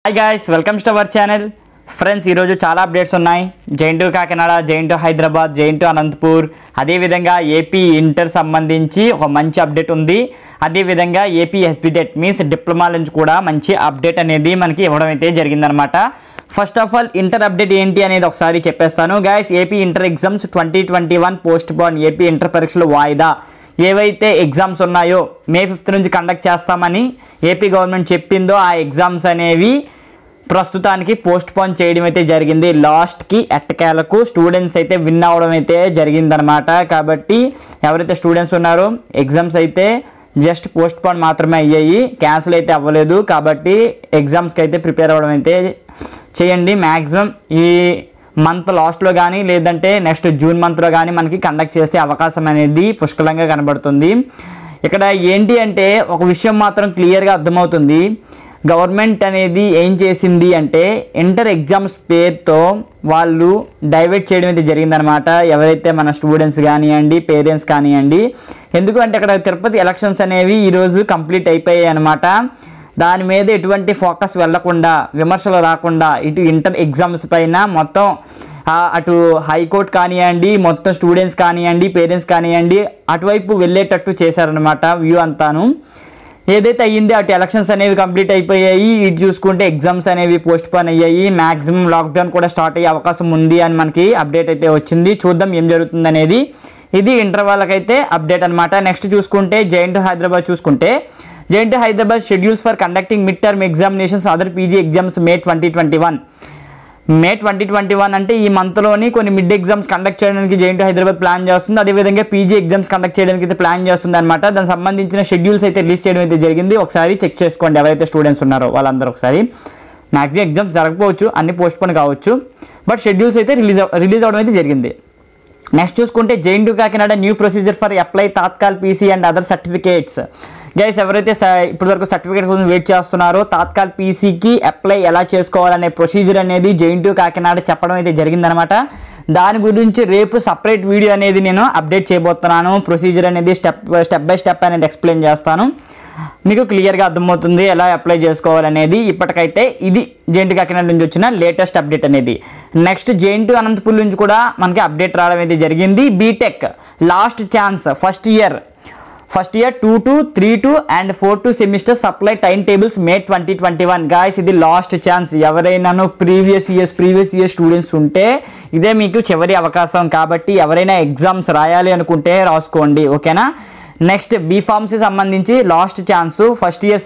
Hi guys, welcome to our channel. Friends, ఈ రోజు చాలా అప్డేట్స్ ఉన్నాయి. Jntuk Kakinada, Jntuk Hyderabad, Jntuk Anantapur, అదే విధంగా ఏపీ ఇంటర్ సంబంధించి ఒక మంచి అప్డేట్ ఉంది. అదే విధంగా ఏపీ ఎస్బిటెట్ మీన్స్ డిప్లొమా నుంచి కూడా మంచి అప్డేట్ అనేది మనకి ఇవ్వడం అయితే జరిగిందనమాట. First of all inter update ఏంటి అనేది ఒకసారి చెప్పేస్తాను. Guys, AP inter exams 2021 postpone. AP inter పరీక్షలు వాయిదా. ఏవైతే ఎగ్జామ్స్ ఉన్నాయో May 5th నుంచి కండక్ట్ చేస్తామని ఏపీ గవర్నమెంట్ చెప్పిందో ఆ ఎగ్జామ్స్ అనేవి ప్రస్తుతానికి పోస్ట్ పోన్ చేయడం అయితే జరిగింది. లాస్ట్కి ఎట్టకేలకు స్టూడెంట్స్ అయితే విన్ అవ్వడం అయితే జరిగిందనమాట. కాబట్టి ఎవరైతే స్టూడెంట్స్ ఉన్నారో ఎగ్జామ్స్ అయితే జస్ట్ పోస్ట్ పోన్ మాత్రమే అయ్యాయి, క్యాన్సిల్ అయితే అవ్వలేదు. కాబట్టి ఎగ్జామ్స్కి అయితే ప్రిపేర్ అవ్వడం అయితే చేయండి. మ్యాక్సిమం ఈ మంత్ లాస్ట్లో కానీ లేదంటే నెక్స్ట్ జూన్ మంత్లో కానీ మనకి కండక్ట్ చేసే అవకాశం అనేది పుష్కలంగా కనబడుతుంది. ఇక్కడ ఏంటి అంటే ఒక విషయం మాత్రం క్లియర్గా అర్థమవుతుంది. గవర్నమెంట్ అనేది ఏం చేసింది అంటే ఇంటర్ ఎగ్జామ్స్ పేరుతో వాళ్ళు డైవర్ట్ చేయడం అయితే జరిగిందనమాట. ఎవరైతే మన స్టూడెంట్స్ కానివ్వండి, పేరెంట్స్ కానివ్వండి. ఎందుకంటే అక్కడ తిరుపతి ఎలక్షన్స్ అనేవి ఈరోజు కంప్లీట్ అయిపోయాయి అనమాట. దాని మీద ఎటువంటి ఫోకస్ వెళ్లకుండా, విమర్శలు రాకుండా ఇటు ఇంటర్ ఎగ్జామ్స్ పైన మొత్తం అటు హైకోర్టు కానివ్వండి, మొత్తం స్టూడెంట్స్ కానివ్వండి, పేరెంట్స్ కానివ్వండి అటువైపు వెళ్ళేటట్టు చేశారనమాట వ్యూ అంతాను. ఏదైతే అయ్యింది అటు ఎలక్షన్స్ అనేవి కంప్లీట్ అయిపోయాయి, ఇటు చూసుకుంటే ఎగ్జామ్స్ అనేవి పోస్ట్ పోన్ అయ్యాయి. మ్యాక్సిమం లాక్డౌన్ కూడా స్టార్ట్ అయ్యే అవకాశం ఉంది అని మనకి అప్డేట్ అయితే వచ్చింది. చూద్దాం ఏం జరుగుతుంది అనేది. ఇది ఇంటర్ వాళ్ళకైతే అప్డేట్ అనమాట. నెక్స్ట్ చూసుకుంటే Jntuk హైదరాబాద్ చూసుకుంటే Jntuk Hyderabad schedules for conducting mid term examinations other PG exams May 2021. May 2021 అంటే ఈ మంత్లోని కొన్ని మిడ్ ఎగ్జామ్స్ కండక్ట్ చేయడానికి Jntuk హైదరాబాద్ ప్లాన్ చేస్తుంది. అదేవిధంగా పీజీ ఎగ్జామ్స్ కండక్ట్ చేయడానికి అయితే ప్లాన్ చేస్తుంది అనమాట. దానికి సంబంధించిన షెడ్యూల్స్ అయితే రిలీజ్ చేయడం అయితే జరిగింది. ఒకసారి చెక్ చేసుకోండి ఎవరైతే స్టూడెంట్స్ ఉన్నారో వాళ్ళందరూ. ఒకసారి మ్యాక్సిమం ఎగ్జామ్స్ జరగకపోవచ్చు, అన్ని పోస్ట్ పోన్ కావచ్చు, బట్ షెడ్యూల్స్ అయితే రిలీజ్ అవడం అయితే జరిగింది. నెక్స్ట్ చూసుకుంటే Jntuk Kakinada new procedure for apply tatkal PC and other certificates. Guys, ఎవరైతే ఇప్పటివరకు సర్టిఫికేట్స్ కోసం వెయిట్ చేస్తున్నారో తాత్కాల్ పీసీకి అప్లై ఎలా చేసుకోవాలనే ప్రొసీజర్ అనేది Jntuk కాకినాడ చెప్పడం అయితే జరిగిందనమాట. దాని గురించి రేపు సపరేట్ వీడియో అనేది నేను అప్డేట్ చేయబోతున్నాను. ప్రొసీజర్ అనేది స్టెప్ బై స్టెప్ అనేది ఎక్స్ప్లెయిన్ చేస్తాను. మీకు క్లియర్గా అర్థమవుతుంది ఎలా అప్లై చేసుకోవాలనేది. ఇప్పటికైతే ఇది Jntuk కాకినాడ నుంచి వచ్చిన లేటెస్ట్ అప్డేట్ అనేది. నెక్స్ట్ Jntuk అనంతపూర్ నుంచి కూడా మనకి అప్డేట్ రావడం అయితే జరిగింది. BTech last chance first year 2-2, 3-2 and 4-2 semester supply time tables May 2021. Guys, ఇది లాస్ట్ ఛాన్స్. ఎవరైనాను ప్రీవియస్ ఇయర్ స్టూడెంట్స్ ఉంటే ఇదే మీకు చివరి అవకాశం. కాబట్టి ఎవరైనా ఎగ్జామ్స్ రాయాలి అనుకుంటే రాసుకోండి, ఓకేనా. నెక్స్ట్ బీఫార్మసీ సంబంధించి last chance first year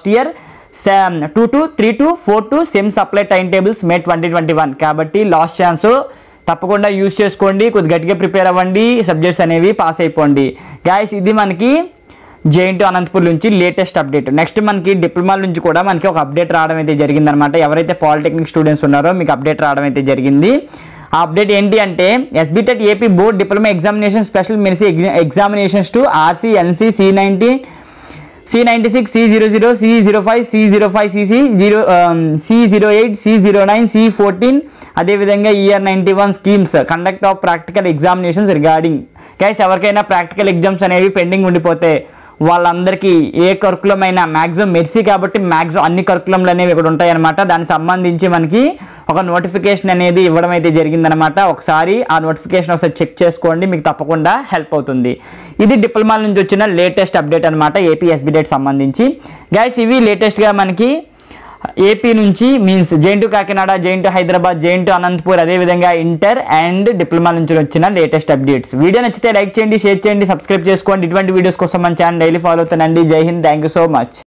2-2, 3-2, 4-2 sem supply time tables May 2021. కాబట్టి లాస్ట్ ఛాన్స్ తప్పకుండా యూజ్ చేసుకోండి. కొద్ది గట్టిగా ప్రిపేర్ అవ్వండి, సబ్జెక్ట్స్ అనేవి పాస్ అయిపోండి. గాయస్, ఇది మనకి Jntuk అనంతపూర్ నుంచి లేటెస్ట్ అప్డేట్. నెక్స్ట్ మనకి డిప్లొమా నుంచి కూడా మనకి ఒక అప్డేట్ రావడం అయితే జరిగిందనమాట. ఎవరైతే పాలిటెక్నిక్ స్టూడెంట్స్ ఉన్నారో మీకు అప్డేట్ రావడం అయితే జరిగింది. ఆ అప్డేట్ ఏంటి అంటే SBTET AP board diploma examination special mercy examinations to RC, NC, C90, C96, C00, C05, C05, C08, C09, C14 అదేవిధంగా year 91 schemes conduct of practical examinations regarding. Guys, ఎవరికైనా ప్రాక్టికల్ ఎగ్జామ్స్ అనేవి pending ఉండిపోతే వాళ్ళందరికీ ఏ curriculum అయినా maximum mercy కాబట్టి maximum అన్ని కరికులంలు అనేవి ఇక్కడ ఉంటాయన్నమాట. దానికి సంబంధించి మనకి ఒక నోటిఫికేషన్ అనేది ఇవ్వడం అయితే జరిగిందనమాట. ఒకసారి ఆ నోటిఫికేషన్ ఒకసారి చెక్ చేసుకోండి, మీకు తప్పకుండా హెల్ప్ అవుతుంది. ఇది డిప్లొమా నుంచి వచ్చిన లేటెస్ట్ అప్డేట్ అనమాట ఏపీ ఎస్బిటెట్ సంబంధించి. గైస్, ఇవి లేటెస్ట్గా మనకి ఏపీ నుంచి means Jntuk Kakinada, Jntuk Hyderabad, Jntuk Anantapur అదేవిధంగా ఇంటర్ అండ్ డిప్లొమా నుంచి వచ్చిన లేటెస్ట్ అప్డేట్స్. వీడియో నచ్చితే లైక్ చేయండి, షేర్ చేయండి, సబ్స్క్రైబ్ చేసుకోండి. ఇటువంటి వీడియోస్ కోసం మన ఛానల్ డైలీ ఫాలో అవుతానండి. Jai Hind, thank you so much.